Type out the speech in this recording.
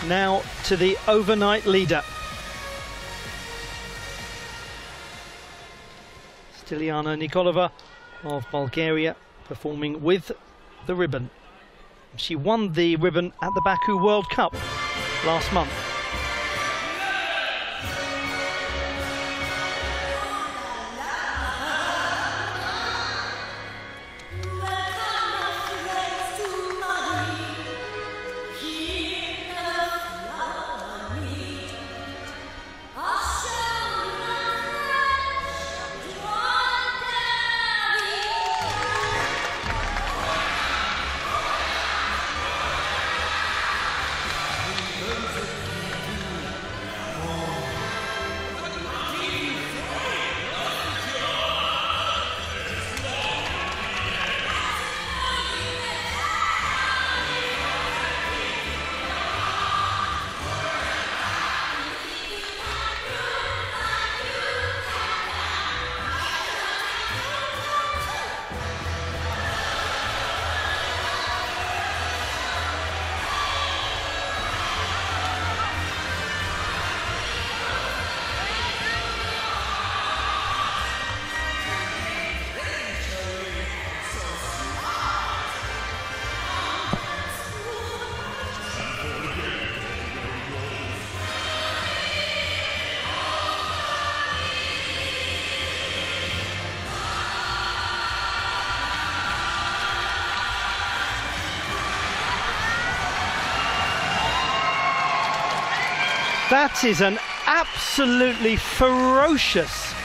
now to the overnight leader. Stiliana Nikolova of Bulgaria performing with the ribbon. She won the ribbon at the Baku World Cup last month. That is an absolutely ferocious